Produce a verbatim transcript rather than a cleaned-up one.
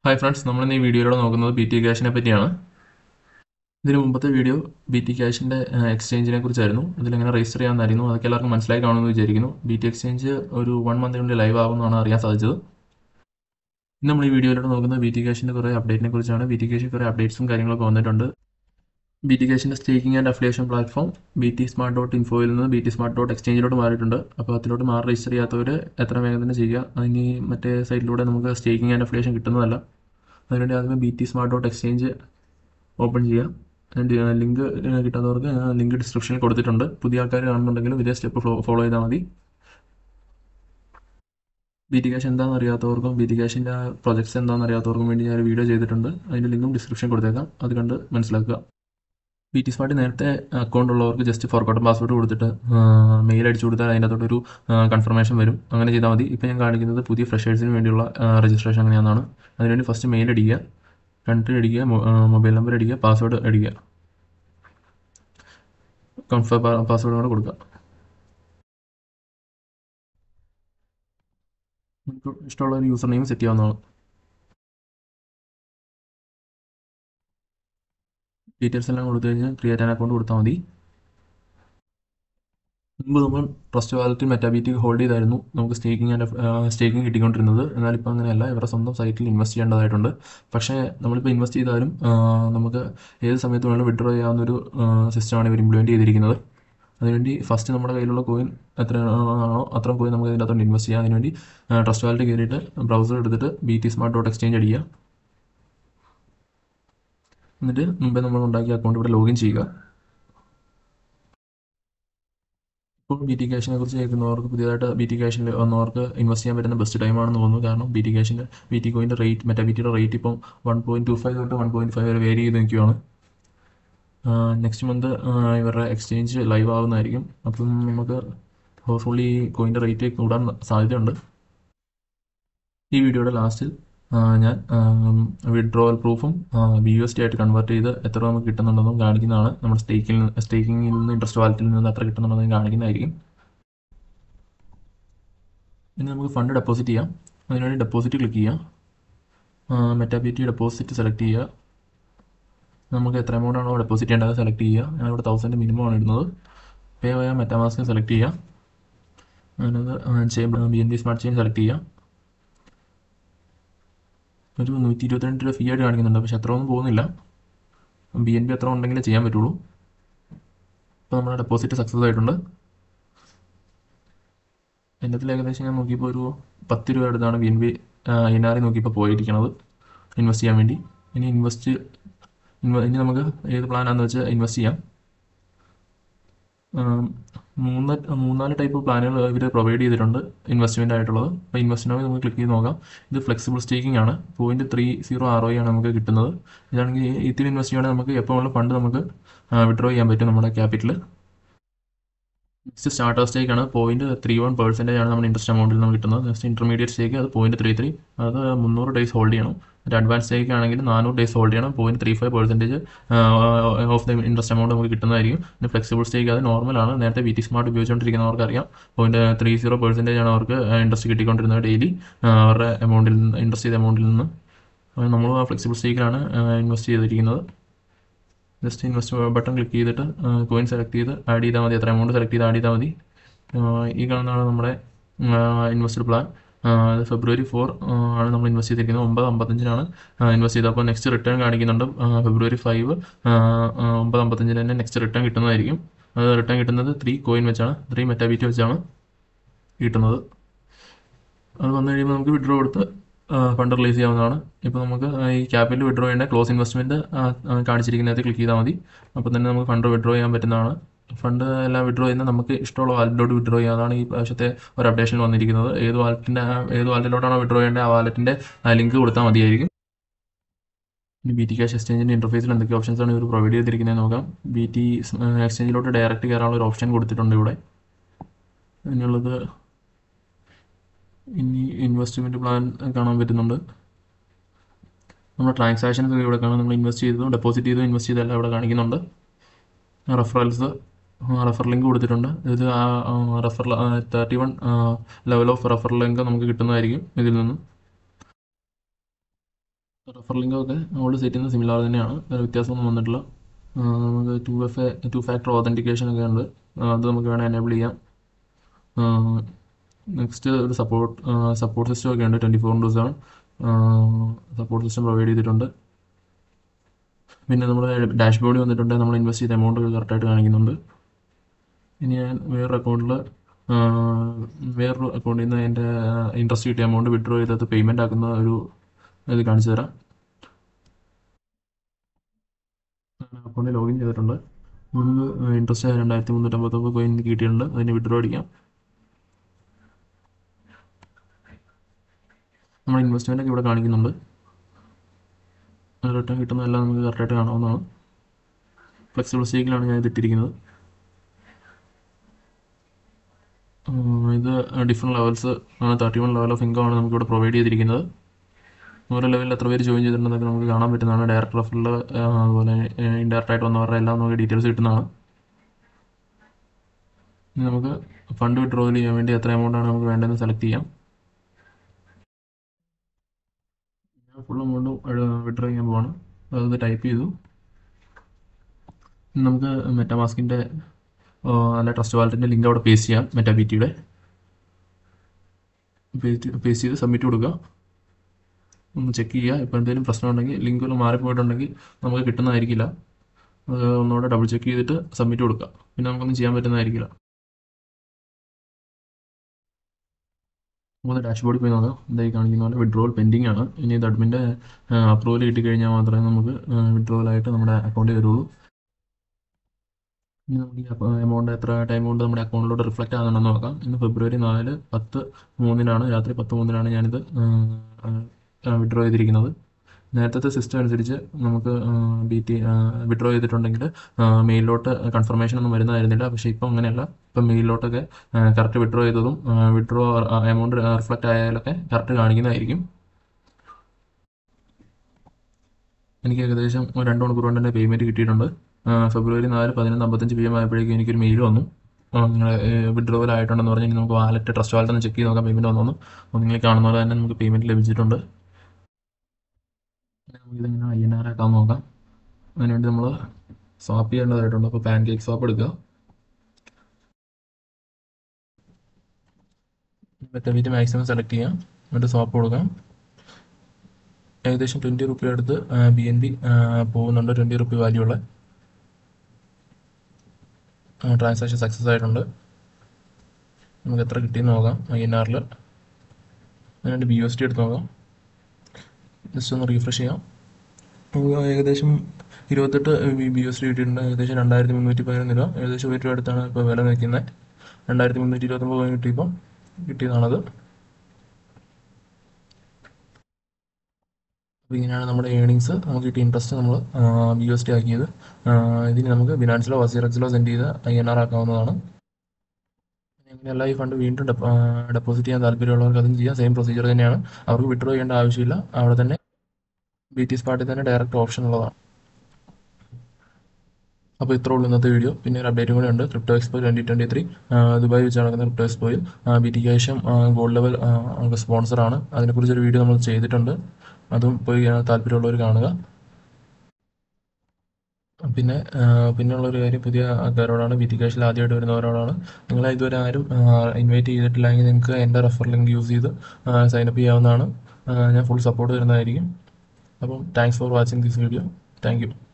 Hi friends, നമ്മൾ ഇന്ന് ഈ വീഡിയോയിലൂടെ നോക്കുന്നത് ബി ടി ക്യാഷിനെ പറ്റിയാണ്. ഇതിന് മുമ്പത്തെ വീഡിയോ ബി ടി ക്യാഷിൻ്റെ എക്സ്ചേഞ്ചിനെ കുറിച്ചായിരുന്നു. അതിലെങ്ങനെ രജിസ്റ്റർ ചെയ്യാമെന്നായിരുന്നു. അതൊക്കെ എല്ലാവർക്കും മനസ്സിലായി കാണുമെന്ന് വിചാരിക്കുന്നു. ബി ടി എക്സ്ചേഞ്ച് ഒരു വൺ മന്തിനുള്ളിൽ ലൈവ് ആകുമെന്നാണ് അറിയാൻ സാധിച്ചത്. ഇന്ന് നമ്മൾ ഈ വീഡിയോയിലൂടെ നോക്കുന്നത് ബി ടി ക്യാഷിൻ്റെ കുറേ അപ്ഡേറ്റിനെ കുറിച്ചാണ്. ബി ടി ക്യാഷിൽ കുറേ അപ്ഡേറ്റ്സും കാര്യങ്ങളൊക്കെ വന്നിട്ടുണ്ട്. ബി ടി ക്യാഷിൻ്റെ staking and affiliation platform B T smart dot ഇൻഫോയിൽ നിന്ന് ബി ടി സ്മാർട്ട് ഡോട്ട് എക്സ്ചേഞ്ചിലോട്ട് മാറിയിട്ടുണ്ട്. അപ്പോൾ അതിലോട്ട് മാറി രജിസ്റ്റർ ചെയ്യാത്തവർ എത്ര വേഗം തന്നെ ചെയ്യുക. അതിന് മറ്റേ സൈറ്റിലൂടെ നമുക്ക് സ്റ്റേക്കിംഗ് ആൻഡ് അഫിലിയേഷൻ കിട്ടുന്നതല്ല. അതിനുവേണ്ടി ആദ്യമേ B T smart dot exchange open ചെയ്യാം. അതിൻ്റെ ലിങ്ക് കിട്ടാത്തവർക്ക് ലിങ്ക് ഡിസ്ക്രിപ്ഷനിൽ കൊടുത്തിട്ടുണ്ട്. പുതിയ ആൾക്കാർ കാണുന്നുണ്ടെങ്കിലും ഇതേ സ്റ്റെപ്പ് ഫോളോ ചെയ്താൽ മതി. ബി ടി ക്യാഷ് എന്താണെന്ന് അറിയാത്തവർക്കും ബി ടി ക്യാഷിൻ്റെ പ്രൊജക്ട്സ് എന്താണെന്ന് അറിയാത്തവർക്കും വേണ്ടി ഞാൻ ഒരു വീഡിയോ ചെയ്തിട്ടുണ്ട്. അതിൻ്റെ ലിങ്കും ഡിസ്ക്രിപ്ഷൻ കൊടുത്തേക്കാം. അത് കണ്ട് മനസ്സിലാക്കുക. ബി ടി സ്മാർട്ട് നേരത്തെ അക്കൗണ്ട് ഉള്ളവർക്ക് ജസ്റ്റ് ഫോർഗോട്ടൺ പാസ്വേഡ് കൊടുത്തിട്ട് മെയിൽ അടിച്ചു കൊടുത്താൽ അതിൻ്റെ അകത്തോട്ടൊരു കൺഫർമേഷൻ വരും. അങ്ങനെ ചെയ്താൽ മതി. ഇപ്പോൾ ഞാൻ കാണിക്കുന്നത് പുതിയ ഫ്രഷേഴ്സിന് വേണ്ടിയുള്ള രജിസ്ട്രേഷൻ അങ്ങനെയാണെന്നാണ്. അതിനുവേണ്ടി ഫസ്റ്റ് മെയിൽ അടിക്കുക, കൺട്രി അടിക്കുക, മൊബൈൽ നമ്പർ അടിക്കുക, പാസ്വേഡ് അടിക്കുക, കൺഫേം പാസ്വേഡ് കൂടെ കൊടുക്കുക. നമുക്ക് ഇഷ്ടമുള്ള ഒരു യൂസർ നെയിം സെറ്റ് ചെയ്യാവുന്നതാണ്. ഡീറ്റെയിൽസ് എല്ലാം കൊടുത്തു കഴിഞ്ഞാൽ ക്രിയേറ്റ് ആൻ അക്കൗണ്ട് കൊടുത്താൽ മതി. മുമ്പ് നമ്മൾ ട്രസ്റ്റ് വാലറ്റിൽ മെറ്റാബിറ്റി ഹോൾഡ് ചെയ്തായിരുന്നു നമുക്ക് സ്റ്റേക്കിംഗ് ആൻഡ് സ്റ്റേക്കിംഗ് കിട്ടിക്കൊണ്ടിരുന്നത്. എന്നാൽ ഇപ്പോൾ അങ്ങനെയല്ല. ഇവരുടെ സ്വന്തം സൈറ്റിൽ ഇൻവെസ്റ്റ് ചെയ്യേണ്ടതായിട്ടുണ്ട്. പക്ഷേ നമ്മളിപ്പോൾ ഇൻവെസ്റ്റ് ചെയ്താലും നമുക്ക് ഏത് സമയത്ത് വേണമെങ്കിലും വിഡ്രോ ചെയ്യാവുന്നൊരു സിസ്റ്റമാണ് ഇവർ ഇംപ്ലിമെൻറ്റ് ചെയ്തിരിക്കുന്നത്. അതിനുവേണ്ടി ഫസ്റ്റ് നമ്മുടെ കയ്യിലുള്ള കോയിൻ എത്രയാണോ അത്രയും കോയിൻ നമുക്ക് ഇതിൻ്റെ അകത്തോട്ട് ഇൻവെസ്റ്റ് ചെയ്യാം. അതിനുവേണ്ടി ട്രസ്റ്റ് വാലറ്റ് കയറിയിട്ട് ബ്രൗസർ എടുത്തിട്ട് B T smart dot exchange അടിക്കുക. എന്നിട്ട് മുമ്പേ നമ്മൾ ഉണ്ടാക്കിയ അക്കൗണ്ട് ഇവിടെ ലോഗിൻ ചെയ്യുക. ഇപ്പോൾ ബി ടി ക്യാഷിനെ കുറിച്ച് കേൾക്കുന്നവർക്ക് പുതിയതായിട്ട് ബി ടി ക്യാഷിൽ വന്നവർക്ക് ഇൻവെസ്റ്റ് ചെയ്യാൻ പറ്റുന്ന ബെസ്റ്റ് ടൈമാണെന്ന് തോന്നുന്നു. കാരണം ബി ടി ക്യാഷിൻ്റെ ബി ടി കോയിൻ്റെ റേറ്റ് മെറ്റാ ബി ടിയുടെ റേറ്റ് ഇപ്പം വൺ പോയിൻറ്റ് ടു ഫൈവ് തൊട്ട് വൺ പോയിൻറ്റ് ഫൈവ് വരെ വേരി ചെയ്ത് നിൽക്കുകയാണ്. നെക്സ്റ്റ് മന്ത് ഇവരുടെ എക്സ്ചേഞ്ച് ലൈവ് ആവുന്നതായിരിക്കും. അപ്പം നമുക്ക് ഹോപ്പ്ഫുള്ളി കോയിൻ്റെ റേറ്റ് കൂടാൻ സാധ്യതയുണ്ട്. ഈ വീഡിയോയുടെ ലാസ്റ്റിൽ ഞാൻ വിഡ്രോവൽ പ്രൂഫും ബി യു എസ് ടി ആയിട്ട് കൺവേർട്ട് ചെയ്ത് എത്ര നമുക്ക് കിട്ടുന്നുണ്ടെന്നും കാണിക്കുന്നതാണ്. നമ്മുടെ സ്റ്റേക്കിൽ നിന്ന് സ്റ്റേക്കിങ്ങിൽ നിന്ന് ഇൻട്രസ്റ്റ് വാലറ്റിൽ നിന്ന് എത്ര കിട്ടുന്നുണ്ടെന്നും കാണിക്കുന്നതായിരിക്കും. ഇനി നമുക്ക് ഫണ്ട് ഡെപ്പോസിറ്റ് ചെയ്യാം. അതിനുവേണ്ടി ഡെപ്പോസിറ്റ് ക്ലിക്ക് ചെയ്യാം. മെറ്റാബിറ്റി ഡെപ്പോസിറ്റ് സെലക്ട് ചെയ്യുക. നമുക്ക് എത്ര എമൗണ്ട് ആണോ ഡെപ്പോസിറ്റ് ചെയ്യേണ്ടത് സെലക്ട് ചെയ്യുക. ഞാനിവിടെ തൗസൻഡ് മിനിമം ആണ് ഇടുന്നത്. പേ വയ മെറ്റാമാസ്ക് സെലക്ട് ചെയ്യുക. അതിനകത്ത് B N B smart chain select ചെയ്യുക. ഒരു നൂറ്റി ഇരുപത്തിരണ്ട് രൂപ ഫീ ആയിട്ട് കാണിക്കുന്നുണ്ട്. പക്ഷെ അത്ര ഒന്നും പോകുന്നില്ല. ബി എൻ ബി അത്ര ഉണ്ടെങ്കിലേ ചെയ്യാൻ പറ്റുള്ളൂ. ഇപ്പോൾ നമ്മുടെ ഡെപ്പോസിറ്റ് സക്സസ് ആയിട്ടുണ്ട്. എൻ്റെ അതിൽ ഏകദേശം ഞാൻ നോക്കിയപ്പോൾ ഒരു പത്ത് രൂപ അടുത്താണ് B N B N R I നോക്കിയപ്പോൾ പോയിരിക്കുന്നത് ഇൻവെസ്റ്റ് ചെയ്യാൻ വേണ്ടി. ഇനി ഇൻവെസ്റ്റ് ഇനി നമുക്ക് ഏത് പ്ലാനാണെന്ന് വെച്ചാൽ ഇൻവെസ്റ്റ് ചെയ്യാം. മൂന്ന് മൂന്നാല് ടൈപ്പ് പ്ലാനുകൾ ഇവർ പ്രൊവൈഡ് ചെയ്തിട്ടുണ്ട് ഇൻവെസ്റ്റ്മെൻ്റ് ആയിട്ടുള്ളത്. അപ്പോൾ ഇൻവെസ്റ്റ്മെൻറ്റ് നമുക്ക് ക്ലിക്ക് ചെയ്ത് നോക്കാം. ഇത് ഫ്ലെക്സിബിൾ സ്റ്റേക്കിംഗ് ആണ്. Point three zero R O ആണ് നമുക്ക് കിട്ടുന്നത്. ഇതാണെങ്കിൽ ഇതിൽ ഇൻവെസ്റ്റ് ചെയ്യുകയാണെങ്കിൽ നമുക്ക് എപ്പോഴുള്ള ഫണ്ട് നമുക്ക് വിഡ്രോ ചെയ്യാൻ പറ്റും നമ്മുടെ ക്യാപിറ്റൽ. നെക്സ്റ്റ് സ്റ്റാർട്ടർ സ്റ്റേക്ക് ആണ്. പോയിന്റ് ത്രീ വൺ പെർസെൻറ്റേജ് ആണ് നമ്മുടെ ഇൻട്രസ്റ്റ് എമൗണ്ടിൽ നിന്ന് കിട്ടുന്നത്. നെക്സ്റ്റ് ഇൻ്റർമീഡിയറ്റ് സ്റ്റേക്ക് അത് പോയിന്റ് ത്രീ ത്രീ അത് മുന്നൂറ് ഡേയ്സ് ഹോൾഡ് ചെയ്യണം. ഒരു അഡ്വാൻസ് സ്റ്റേക്ക് ആണെങ്കിൽ നാനൂറ് ഡേയ്സ് ഹോൾഡ് ചെയ്യണം. Point three five percentage of the interest amount നമുക്ക് കിട്ടുന്നതായിരിക്കും. പിന്നെ ഫ്ലെക്സിബിൾ സ്റ്റേക്ക് അത് നോർമലാണ്. നേരത്തെ ബി ടി സ്മാർട്ട് ഉപയോഗിച്ചുകൊണ്ടിരിക്കുന്നവർക്ക് അറിയാം. പോയിന്റ് ത്രീ സീറോ പെർസെൻറ്റേജ് ആണ് അവർക്ക് ഇൻട്രസ്റ്റ് കിട്ടിക്കൊണ്ടിരുന്നത് ഡെയിലി അവരുടെ എമൗണ്ടിൽ നിന്ന് ഇൻട്രസ്റ്റ് ചെയ്ത എമൗണ്ടിൽ നിന്ന്. നമ്മൾ ആ ഫ്ലെക്സിബിൾ സ്റ്റേക്കിലാണ് ഇൻവെസ്റ്റ് ചെയ്തിരിക്കുന്നത്. ജസ്റ്റ് ഇൻവെസ്റ്റ് ബട്ടൺ ക്ലിക്ക് ചെയ്തിട്ട് കോയിൻ സെലക്ട് ചെയ്ത് ആഡ് ചെയ്താൽ മതി. എത്ര എമൗണ്ട് സെലക്ട് ചെയ്ത് ആഡ് ചെയ്താൽ മതി. ഈ കാണുന്നതാണ് നമ്മുടെ ഇൻവെസ്റ്റഡ് പ്ലാൻ. അത് ഫെബ്രുവരി ഫോർ ആണ് നമ്മൾ ഇൻവെസ്റ്റ് ചെയ്തിരിക്കുന്നത്. ഒമ്പത് അമ്പത്തഞ്ചിനാണ് ഇൻവെസ്റ്റ് ചെയ്തത്. അപ്പോൾ നെക്സ്റ്റ് റിട്ടേൺ കാണിക്കുന്നുണ്ട് ഫെബ്രുവരി ഫൈവ് ഒമ്പത് അമ്പത്തഞ്ചിന് തന്നെ നെക്സ്റ്റ് റിട്ടേൺ കിട്ടുന്നതായിരിക്കും. അത് റിട്ടേൺ കിട്ടുന്നത് ത്രീ കോയിൻ വെച്ചാണ്, ത്രീ മെറ്റാബിറ്റി വെച്ചാണ് കിട്ടുന്നത്. അത് വന്നു കഴിയുമ്പോൾ നമുക്ക് വിഡ്രോ കൊടുത്ത് ഫണ്ട് റിലീസ് ചെയ്യാവുന്നതാണ്. ഇപ്പോൾ നമുക്ക് ഈ ക്യാപിറ്റൽ വിഡ്രോ ചെയ്യേണ്ട ക്ലോസ് ഇൻവെസ്റ്റ്മെൻറ്റ് കാണിച്ചിരിക്കുന്നത് ക്ലിക്ക് ചെയ്താൽ മതി. അപ്പോൾ തന്നെ നമുക്ക് ഫണ്ട് വിഡ്രോ ചെയ്യാൻ പറ്റുന്നതാണ്. ഫണ്ട് എല്ലാം വിഡ്രോ ചെയ്യുന്നത് നമുക്ക് ഇഷ്ടമുള്ള വാലറ്റിലോട്ട് വിഡ്രോ ചെയ്യുക. അതാണ് ഈ പ്രാവശ്യത്തെ ഒരു അപ്ഡേഷനിൽ വന്നിരിക്കുന്നത്. ഏത് വാലറ്റിൻ്റെ ഏത് വാലറ്റിലോട്ടാണോ വിഡ്രോ ചെയ്യേണ്ടത് ആ വാലറ്റിൻ്റെ ലിങ്ക് കൊടുത്താൽ മതിയായിരിക്കും. ഇനി ബി ടി ക്യാഷ് എക്സ്ചേഞ്ചിൻ്റെ ഇൻ്റർഫേസിൽ എന്തൊക്കെ ഓപ്ഷൻസാണ് ഇവർ പ്രൊവൈഡ് ചെയ്തിരിക്കുന്നത് നോക്കാം. ബി ടി എക്സ്ചേഞ്ചിലോട്ട് ഡയറക്റ്റ് കയറാനുള്ള ഒരു ഓപ്ഷൻ കൊടുത്തിട്ടുണ്ട് ഇവിടെ. അതിനുള്ളത് ഇനി ഇൻവെസ്റ്റ്മെൻറ്റ് പ്ലാൻ കാണാൻ പറ്റുന്നുണ്ട്. നമ്മുടെ ട്രാൻസാക്ഷൻസ് ഇവിടെ കാണാം. നമ്മൾ ഇൻവെസ്റ്റ് ചെയ്തതും ഡെപ്പോസിറ്റ് ചെയ്തതും ഇൻവെസ്റ്റ് ചെയ്തെല്ലാം ഇവിടെ കാണിക്കുന്നുണ്ട്. റെഫറൽസ് റെഫർ ലിങ്ക് കൊടുത്തിട്ടുണ്ട്. ഇത് refer thirty one level of refer link നമുക്ക് കിട്ടുന്നതായിരിക്കും ഇതിൽ നിന്ന്. റെഫർ ലിങ്കൊക്കെ നമ്മൾ സെറ്റ് ചെയ്യുന്ന സിമിലാർ തന്നെയാണ്, വേറെ വ്യത്യാസമൊന്നും വന്നിട്ടില്ല. നമുക്ക് two F A two factor authentication ഒക്കെ ഉണ്ട്, അത് നമുക്ക് വേണമെങ്കിൽ എനേബിൾ ചെയ്യാം. നെക്സ്റ്റ് ഒരു സപ്പോർട്ട് സപ്പോർട്ട് സിസ്റ്റം ഒക്കെ ഉണ്ട്, twenty four into seven support system provide ചെയ്തിട്ടുണ്ട്. പിന്നെ നമ്മുടെ ഡാഷ്ബോർഡിൽ വന്നിട്ടുണ്ട്, നമ്മൾ ഇൻവെസ്റ്റ് ചെയ്ത എമൗണ്ട് കറക്റ്റായിട്ട് കാണിക്കുന്നുണ്ട്. ഇനി ഞാൻ വേറൊരു അക്കൗണ്ടിൽ വേറൊരു അക്കൗണ്ടിൽ നിന്ന് എൻ്റെ ഇൻട്രസ്റ്റ് കിട്ടിയ എമൗണ്ട് വിഡ്രോ ചെയ്തത് പേയ്മെൻ്റ് ആക്കുന്ന ഒരു ഇത് കാണിച്ചു തരാം. അക്കൗണ്ടിൽ ലോഗിൻ ചെയ്തിട്ടുണ്ട്. മുൻപ് ഇൻട്രസ്റ്റ് രണ്ടായിരത്തി മുന്നൂറ്റമ്പത്തൊമ്പത് കോയിൻ എനിക്ക് കിട്ടിയിട്ടുണ്ട്, അതിന് വിഡ്രോ അടിക്കാം. നമ്മുടെ ഇൻവെസ്റ്റ്മെൻറ്റൊക്കെ ഇവിടെ കാണിക്കുന്നുണ്ട്, റിട്ടേൺ കിട്ടുന്നതെല്ലാം നമുക്ക് കറക്റ്റായിട്ട് കാണാവുന്നതാണ്. ഫ്ലെക്സിബിൾ സ്റ്റേക്കിലാണ് ഞാൻ ഇത് ഇട്ടിരിക്കുന്നത്. ഇത് ഡിഫറെൻറ്റ് ലെവൽസ് ആണ്, thirty one level of income ആണ് നമുക്കിവിടെ പ്രൊവൈഡ് ചെയ്തിരിക്കുന്നത്. ഓരോ ലെവലിൽ എത്ര പേര് ജോയിൻ ചെയ്തിട്ടുണ്ടെന്നൊക്കെ നമുക്ക് കാണാൻ പറ്റുന്നതാണ്. ഡയറക്റ്റ് റെഫറിൽ അതുപോലെ ഇൻഡയറക്റ്റ് ആയിട്ട് വന്നവരുടെ എല്ലാം നമുക്ക് ഡീറ്റെയിൽസ് കിട്ടുന്നതാണ്. ഇനി നമുക്ക് ഫണ്ട് വിഡ്രോവൽ ചെയ്യാൻ വേണ്ടി എത്ര എമൗണ്ടാണ് നമുക്ക് വേണ്ടതെന്ന് സെലക്ട് ചെയ്യാം. ഞാൻ ഫുൾ എമൗണ്ട് വിഡ്രോ ചെയ്യാൻ പോവാണ്, അത് ടൈപ്പ് ചെയ്തു. നമുക്ക് മെറ്റാമാസ്കിൻ്റെ അല്ല ട്രസ്റ്റ് വാലറ്റിൻ്റെ ലിങ്ക് അവിടെ പേസ്റ്റ് ചെയ്യാം. മെറ്റാ ബി ടിയുടെ പേസ്റ്റ് പേസ്റ്റ് ചെയ്ത് സബ്മിറ്റ് കൊടുക്കുക. ഒന്ന് ചെക്ക് ചെയ്യുക, ഇപ്പോൾ എന്തെങ്കിലും പ്രശ്നം ഉണ്ടെങ്കിൽ ലിങ്ക് ഒന്ന് മാറിപ്പോയിട്ടുണ്ടെങ്കിൽ നമുക്ക് കിട്ടുന്നതായിരിക്കില്ല. അത് ഒന്നുകൂടെ ഡബിൾ ചെക്ക് ചെയ്തിട്ട് സബ്മിറ്റ് കൊടുക്കുക, പിന്നെ നമുക്കൊന്നും ചെയ്യാൻ പറ്റുന്നതായിരിക്കില്ല. നമുക്ക് ഡാഷ്ബോർഡിൽ പോയി നോക്കാം. എന്തായി കാണിക്കുന്ന പോലെ വിഡ്രോവൽ പെൻഡിങ് ആണ്. ഇനി ഇത് അഡ്മിൻ്റെ അപ്രൂവൽ കിട്ടിക്കഴിഞ്ഞാൽ മാത്രമേ നമുക്ക് വിഡ്രോവലായിട്ട് നമ്മുടെ അക്കൗണ്ടിൽ വരുള്ളൂ. ഇനി നമുക്ക് ഈ എമൗണ്ട് എത്ര ടൈം കൊണ്ട് നമ്മുടെ അക്കൗണ്ടിലോട്ട് റിഫ്ലക്റ്റ് ആകുന്നുണ്ടെന്ന് നോക്കാം. ഇന്ന് ഫെബ്രുവരി നാല് പത്ത് മൂന്നിനാണ് രാത്രി പത്ത് മൂന്നിനാണ് ഞാനിത് വിഡ്രോ ചെയ്തിരിക്കുന്നത്. നേരത്തെ സിസ്റ്റം അനുസരിച്ച് നമുക്ക് ബി ടി വിഡ്രോ ചെയ്തിട്ടുണ്ടെങ്കിൽ മെയിലിലോട്ട് കൺഫർമേഷൻ ഒന്നും വരുന്നതായിരുന്നില്ല. പക്ഷേ ഇപ്പം അങ്ങനെയല്ല, ഇപ്പം മെയിലിലോട്ടൊക്കെ കറക്റ്റ് വിഡ്രോ ചെയ്തതും വിഡ്രോ എമൗണ്ട് റിഫ്ലക്റ്റ് ആയാലൊക്കെ കറക്റ്റ് കാണിക്കുന്നതായിരിക്കും. എനിക്ക് ഏകദേശം രണ്ട് മണിക്കൂർ കൊണ്ട് തന്നെ പേയ്മെൻറ്റ് കിട്ടിയിട്ടുണ്ട്. ഫെബ്രുവരി നാല് പതിനൊന്ന് അമ്പത്തഞ്ച് പി എം ആയപ്പോഴേക്കും എനിക്കൊരു മെയിൽ വന്നു, നിങ്ങൾ വിഡ്രോവൽ ആയിട്ടുണ്ടെന്ന് പറഞ്ഞ് ഇനി നമുക്ക് വാലറ്റ് ട്രസ്റ്റ് വാലറ്റ് ഒന്ന് ചെക്ക് ചെയ്ത് നോക്കാം പേയ്മെൻറ്റ് വന്നു. അപ്പോൾ നിങ്ങൾ കാണുന്ന പോലെ തന്നെ നമുക്ക് പേയ്മെൻറ്റ് ലഭിച്ചിട്ടുണ്ട്. നമുക്കിതെങ്ങനെ ഐ എൻ ആർ ആക്കാൻ നോക്കാം. അതിനുവേണ്ടി നമ്മൾ സ്വാപ്പ് ചെയ്യേണ്ടതായിട്ടുണ്ട്. അപ്പോൾ പാൻ കേക്ക് സ്വാപ്പ് എടുക്കുക. മെറ്റാബിറ്റ് മാക്സിമം സെലക്ട് ചെയ്യാം, എന്നിട്ട് സ്വാപ്പ് കൊടുക്കാം. ഏകദേശം ട്വൻറ്റി റുപ്പി അടുത്ത് ബി എൻ ബി പോകുന്നുണ്ട്, ട്വൻറ്റി റുപ്പി വാല്യൂ ഉള്ള ട്രാൻസാക്ഷൻ സക്സസ് ആയിട്ടുണ്ട്. നമുക്ക് എത്ര കിട്ടിയെന്ന് നോക്കാം. ഐ എൻ ആറിൽ അതിനുവേണ്ടി ബി എസ് ടി എടുത്ത് നോക്കാം. ജസ്റ്റ് ഒന്ന് റീഫ്രഷ് ചെയ്യാം. നമുക്ക് ഏകദേശം ഇരുപത്തെട്ട് ബി എസ് ടി കിട്ടിയിട്ടുണ്ട്. ഏകദേശം രണ്ടായിരത്തി മുന്നൂറ്റി പതിനൊന്ന് രൂപ, ഏകദേശം ഒരു രൂപ അടുത്താണ് ഇപ്പോൾ വില നിൽക്കുന്നത്. രണ്ടായിരത്തി മുന്നൂറ്റി ഇരുപത്തൊമ്പത് പോയിന്റ് കിട്ടിയപ്പോൾ കിട്ടിയതാണത്. അപ്പോൾ ഇങ്ങനെയാണ് നമ്മുടെ ഏണിങ്സ്. നമുക്ക് കിട്ടിയ ഇൻട്രസ്റ്റ് നമ്മൾ ബി എസ് ടി ആക്കിയത്. ഇതിന് നമുക്ക് ബിനാൻസിലോ വസീറക്സിലോ സെൻഡ് ചെയ്ത് ഐ എൻ ആർ ആക്കാവുന്നതാണ്. അങ്ങനെയല്ല, ഈ ഫണ്ട് വീണ്ടും ഡെപ്പോസിറ്റ് ചെയ്യാൻ താല്പര്യമുള്ളവർക്ക് അതും ചെയ്യാം. സെയിം പ്രൊസീജിയർ തന്നെയാണ്. അവർക്ക് വിഡ്രോ ചെയ്യേണ്ട ആവശ്യമില്ല, അവിടെ തന്നെ ബി ടി എസ് പാർട്ടിൽ തന്നെ ഡയറക്റ്റ് ഓപ്ഷൻ ഉള്ളതാണ്. അപ്പോൾ ഇത്രേ ഉള്ളൂ ഇന്നത്തെ വീഡിയോ. പിന്നെ ഒരു അപ്ഡേറ്റും കൂടെ ഉണ്ട്. Crypto expo twenty twenty three Dubai വെച്ച് നടക്കുന്ന ക്രിപ്റ്റോ എക്സ്പോയിൽ ബി ടി ക്യാഷും ഗോൾഡ് ലെവൽ സ്പോൺസറാണ്. അതിനെക്കുറിച്ചൊരു വീഡിയോ നമ്മൾ ചെയ്തിട്ടുണ്ട്, അതും പോയി താല്പര്യമുള്ളവർ കാണുക. പിന്നെ പിന്നെയുള്ളൊരു കാര്യം, പുതിയ ആൾക്കാരോടാണ്, ബി ടി ക്യാഷിൽ ആദ്യമായിട്ട് വരുന്നവരോടാണ്. നിങ്ങളെ ഇതുവരെ ആരും ഇൻവൈറ്റ് ചെയ്തിട്ടില്ലെങ്കിൽ നിങ്ങൾക്ക് എൻ്റെ റെഫർ ലിങ്ക് യൂസ് ചെയ്ത് സൈനപ്പ് ചെയ്യാവുന്നതാണ്. ഞാൻ ഫുൾ സപ്പോർട്ട് തരുന്നതായിരിക്കും. അപ്പം thanks for watching this video. Thank U.